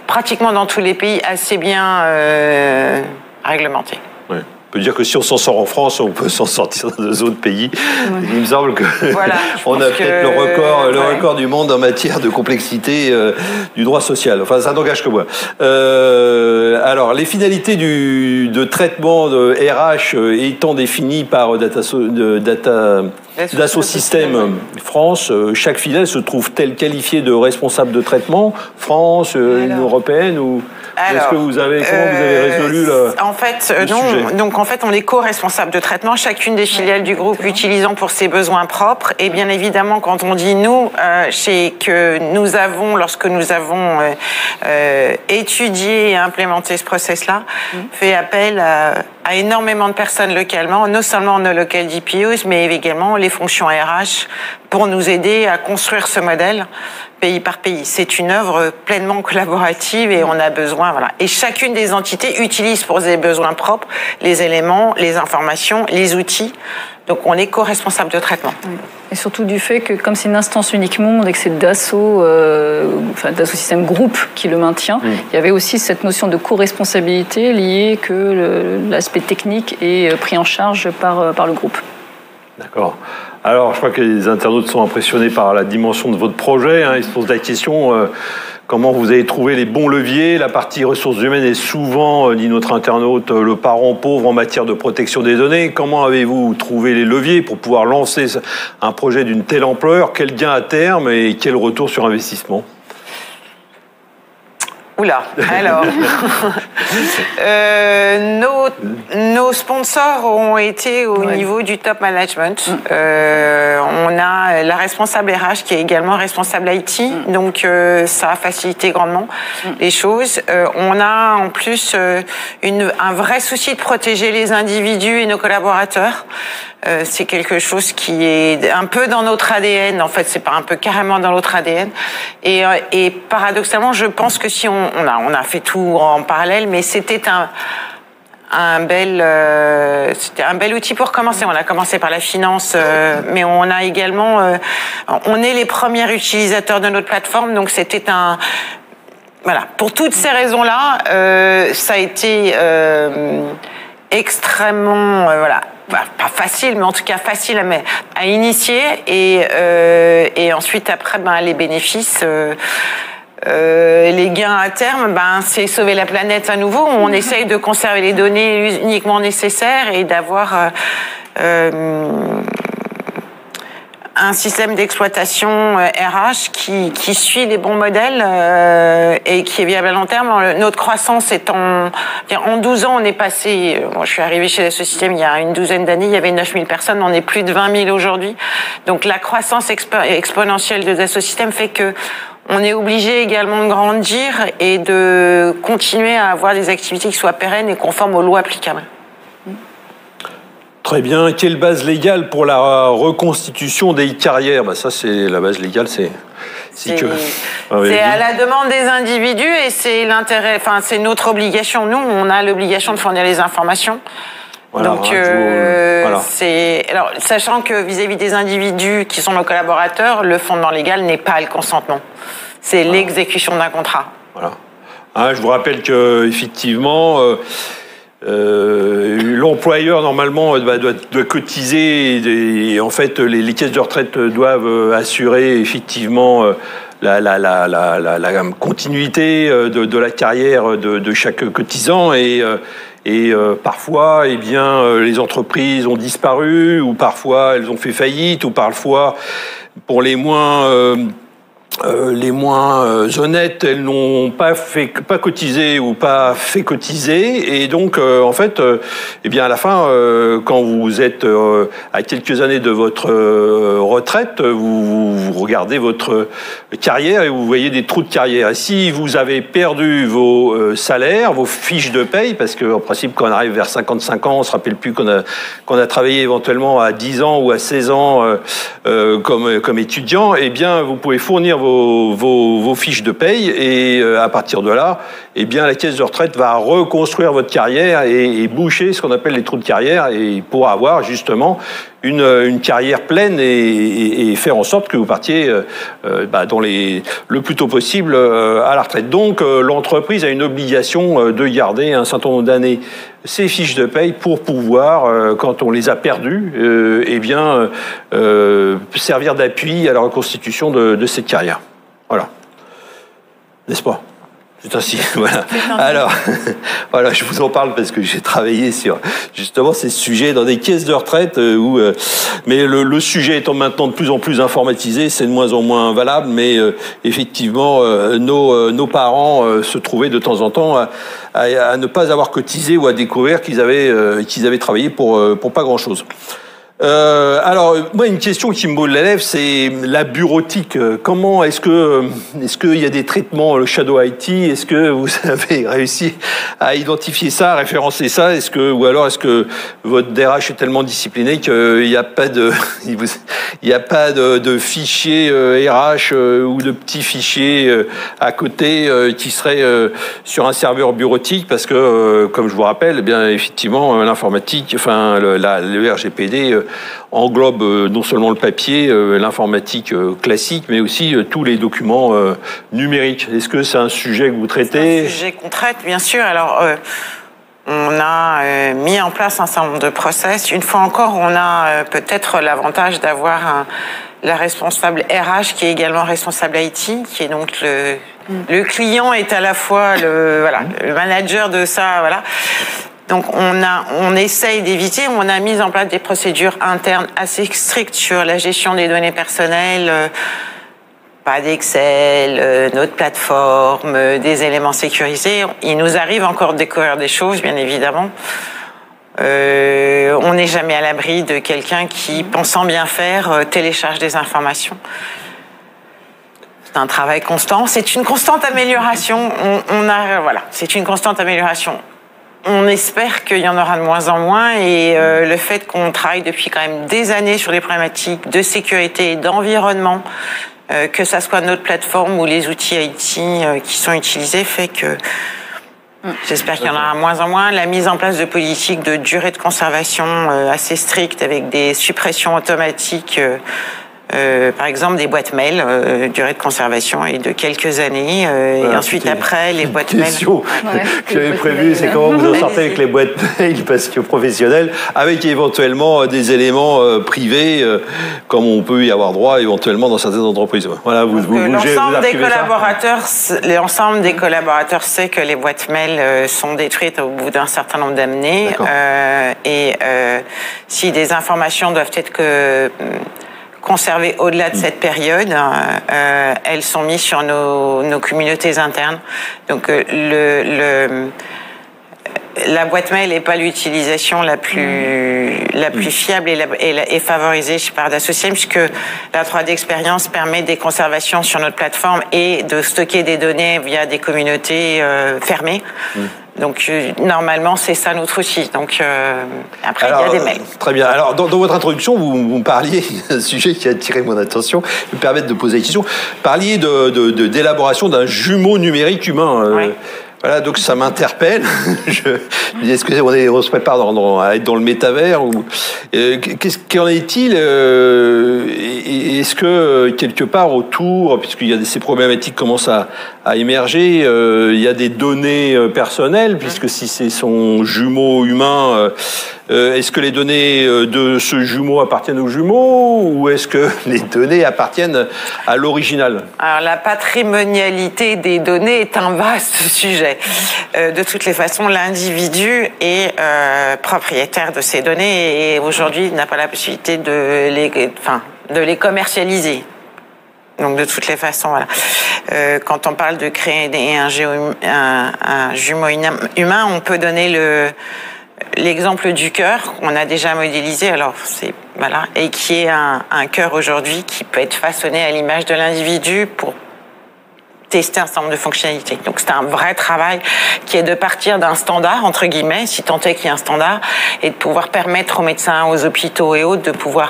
pratiquement dans tous les pays assez bien réglementé. Ouais. On peut dire que si on s'en sort en France, on peut s'en sortir dans d'autres pays. Ouais. Il me semble que voilà, on a peut-être le record du monde en matière de complexité du droit social. Enfin, ça n'engage que moi. Alors, les finalités de traitement de RH étant définies par Dassault Systèmes France, chaque filiale se trouve-t-elle qualifiée de responsable de traitement, France, Union européenne ou est-ce que comment vous avez résolu le sujet? Donc en fait, on est co-responsable de traitement, chacune des filiales du groupe utilisant pour ses besoins propres. Et bien évidemment, quand on dit nous, c'est que nous avons, lorsque nous avons étudié et implémenté ce process-là, fait appel à énormément de personnes localement, non seulement nos local DPOs, mais également les fonctions RH pour nous aider à construire ce modèle pays par pays. C'est une œuvre pleinement collaborative et on a besoin, voilà. Et chacune des entités utilise pour ses besoins propres les éléments, les informations, les outils. Donc on est co-responsable de traitement. Et surtout du fait que comme c'est une instance unique monde et que c'est Dassault, Dassault Systèmes Group qui le maintient, il y avait aussi cette notion de co-responsabilité liée que l'aspect technique est pris en charge par le groupe. D'accord. Alors, je crois que les internautes sont impressionnés par la dimension de votre projet. Ils se posent la question comment vous avez trouvé les bons leviers. La partie ressources humaines est souvent, dit notre internaute, le parent pauvre en matière de protection des données. Comment avez-vous trouvé les leviers pour pouvoir lancer un projet d'une telle ampleur? Quel gain à terme et quel retour sur investissement? Oula, alors, nos sponsors ont été au niveau du top management. On a la responsable RH qui est également responsable IT, donc ça a facilité grandement les choses. On a en plus un vrai souci de protéger les individus et nos collaborateurs. C'est quelque chose qui est un peu dans notre ADN. En fait, c'est pas un peu, carrément dans notre ADN. Et paradoxalement, je pense que si on a fait tout en parallèle, mais c'était un bel outil pour commencer. On a commencé par la finance, mais on a également, on est les premiers utilisateurs de notre plateforme, donc c'était voilà. Pour toutes ces raisons-là, ça a été extrêmement, voilà. Pas facile, mais en tout cas facile à initier et ensuite après les bénéfices, les gains à terme, c'est sauver la planète à nouveau. On essaye de conserver les données uniquement nécessaires et d'avoir un système d'exploitation RH qui suit les bons modèles et qui est viable à long terme. Notre croissance est en 12 ans, on est passé, moi je suis arrivée chez Dassault Systèmes il y a une douzaine d'années, il y avait 9000 personnes, on est plus de 20 000 aujourd'hui. Donc la croissance exponentielle de Dassault Systèmes fait que on est obligé également de grandir et de continuer à avoir des activités qui soient pérennes et conformes aux lois applicables. Très bien. Quelle base légale pour la reconstitution des carrières? Ça, c'est la base légale, c'est à la demande des individus et c'est l'intérêt. Enfin, c'est notre obligation. Nous, on a l'obligation de fournir les informations. Voilà, donc, alors, sachant que vis-à-vis des individus qui sont nos collaborateurs, le fondement légal n'est pas le consentement. C'est l'exécution d'un contrat. Voilà. Je vous rappelle que effectivement. L'employeur normalement doit cotiser et en fait les caisses de retraite doivent assurer effectivement la continuité de la carrière de chaque cotisant et parfois les entreprises ont disparu ou parfois elles ont fait faillite ou parfois pour les moins honnêtes, elles n'ont pas cotisé ou pas fait cotiser et donc en fait à la fin quand vous êtes à quelques années de votre retraite, vous regardez votre carrière et vous voyez des trous de carrière. Et si vous avez perdu vos salaires, vos fiches de paye, parce qu'en principe quand on arrive vers 55 ans, on se rappelle plus qu'on a travaillé éventuellement à 10 ans ou à 16 ans comme étudiant, vous pouvez fournir vos fiches de paye et à partir de là, la caisse de retraite va reconstruire votre carrière et boucher ce qu'on appelle les trous de carrière et pour avoir justement une carrière pleine et faire en sorte que vous partiez dans le plus tôt possible à la retraite. Donc l'entreprise a une obligation de garder un certain nombre d'années ces fiches de paye pour pouvoir, quand on les a perdues, servir d'appui à la reconstitution de cette carrière. Voilà. N'est-ce pas ? C'est ainsi, voilà. Alors, voilà, je vous en parle parce que j'ai travaillé sur justement ces sujets dans des caisses de retraite mais le sujet étant maintenant de plus en plus informatisé, c'est de moins en moins valable, mais effectivement, nos parents se trouvaient de temps en temps à ne pas avoir cotisé ou à découvrir qu'ils avaient travaillé pour pas grand-chose. Alors, moi, une question qui me brûle la lèvre, c'est la bureautique. Comment est-ce qu'il y a des traitements, le Shadow IT? Est-ce que vous avez réussi à identifier ça, à référencer ça? Ou alors est-ce que votre DRH est tellement discipliné qu'il n'y a pas de fichier RH ou de petits fichiers à côté qui seraient sur un serveur bureautique? Parce que, comme je vous rappelle, eh bien effectivement, l'informatique, le RGPD englobe non seulement le papier, l'informatique classique, mais aussi tous les documents numériques. Est-ce que c'est un sujet que vous traitez? C'est un sujet qu'on traite, bien sûr. Alors, on a mis en place un certain nombre de process. Une fois encore, on a peut-être l'avantage d'avoir la responsable RH qui est également responsable IT, qui est donc le client est à la fois le manager de ça, voilà. Donc on essaye d'éviter, on a mis en place des procédures internes assez strictes sur la gestion des données personnelles, pas d'Excel, notre plateforme, des éléments sécurisés. Il nous arrive encore de découvrir des choses, bien évidemment. On n'est jamais à l'abri de quelqu'un qui, pensant bien faire, télécharge des informations. C'est un travail constant, c'est une constante amélioration. C'est une constante amélioration. On espère qu'il y en aura de moins en moins et le fait qu'on travaille depuis quand même des années sur des problématiques de sécurité, d'environnement, que ça soit notre plateforme ou les outils IT qui sont utilisés, fait que j'espère qu'il y en aura de moins en moins. La mise en place de politiques de durée de conservation assez strictes avec des suppressions automatiques. Par exemple, des boîtes mail, durée de conservation est de quelques années. Et ensuite, après, les boîtes mail... Question que j'avais prévue, c'est comment vous en sortez avec les boîtes mail, parce que professionnelles, avec éventuellement des éléments privés, comme on peut y avoir droit éventuellement dans certaines entreprises. Voilà, l'ensemble des collaborateurs sait que les boîtes mail sont détruites au bout d'un certain nombre d'années. Si des informations doivent être conservées au-delà de cette période, elles sont mises sur nos communautés internes. Donc la boîte mail n'est pas l'utilisation la plus fiable et favorisée par Dassault, puisque la 3D Experience permet des conservations sur notre plateforme et de stocker des données via des communautés fermées. Donc, normalement, c'est ça notre outil. Donc, après, il y a des mails. Très bien. Alors, dans votre introduction, vous parliez d'un sujet qui a attiré mon attention, me permettre de poser la question. Vous parliez d'élaboration d'un jumeau numérique humain. Oui. Voilà, donc ça m'interpelle. Je me dis, est-ce qu'on se prépare à être dans le métavers ou qu'en est-il est-ce que quelque part autour, puisqu'il y a ces problématiques commencent à émerger, il y a des données personnelles, puisque si c'est son jumeau humain, est-ce que les données de ce jumeau appartiennent au jumeau ou est-ce que les données appartiennent à l'original? Alors la patrimonialité des données est un vaste sujet. De toutes les façons, l'individu est propriétaire de ces données et aujourd'hui n'a pas la possibilité de les commercialiser. Donc de toutes les façons, voilà. Quand on parle de créer un jumeau humain, on peut donner l'exemple du cœur qu'on a déjà modélisé, et qui est un cœur aujourd'hui qui peut être façonné à l'image de l'individu pour tester un certain nombre de fonctionnalités. Donc c'est un vrai travail qui est de partir d'un standard, entre guillemets, si tant est qu'il y ait un standard, et de pouvoir permettre aux médecins, aux hôpitaux et autres de pouvoir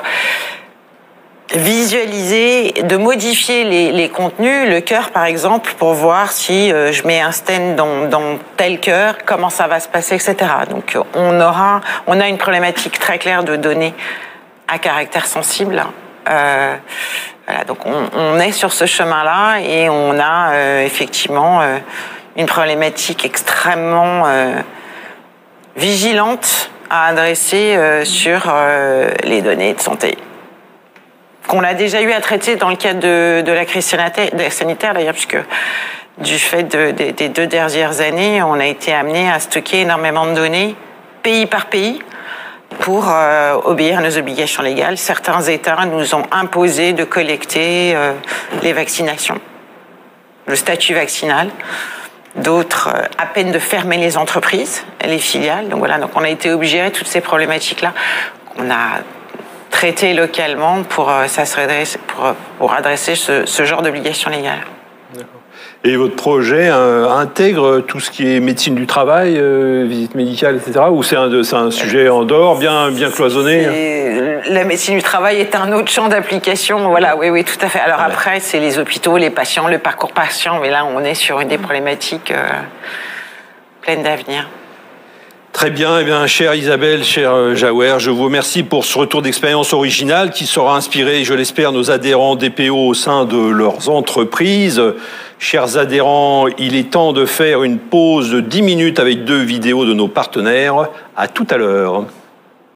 visualiser, de modifier les contenus, le cœur par exemple, pour voir si je mets un stent dans tel cœur, comment ça va se passer, etc. Donc on a une problématique très claire de données à caractère sensible. Voilà, donc on est sur ce chemin-là et on a effectivement une problématique extrêmement vigilante à adresser sur les données de santé. Qu'on a déjà eu à traiter dans le cadre de la crise sanitaire d'ailleurs, puisque du fait des 2 dernières années, on a été amené à stocker énormément de données, pays par pays, pour obéir à nos obligations légales. Certains États nous ont imposé de collecter les vaccinations, le statut vaccinal. D'autres, à peine de fermer les entreprises, les filiales. Donc voilà, donc on a été obligé de toutes ces problématiques-là. On a traité localement pour adresser ce genre d'obligations légales. Et votre projet intègre tout ce qui est médecine du travail, visite médicale, etc. Ou c'est un sujet en dehors, bien cloisonné? La médecine du travail est un autre champ d'application. Voilà, oui, tout à fait. Alors après, c'est les hôpitaux, les patients, le parcours patient. Mais là, on est sur une des problématiques pleines d'avenir. Très bien, eh bien, chère Isabelle, cher Jaouer, je vous remercie pour ce retour d'expérience original qui saura inspirer, je l'espère, nos adhérents DPO au sein de leurs entreprises. Chers adhérents, il est temps de faire une pause de 10 minutes avec 2 vidéos de nos partenaires. À tout à l'heure.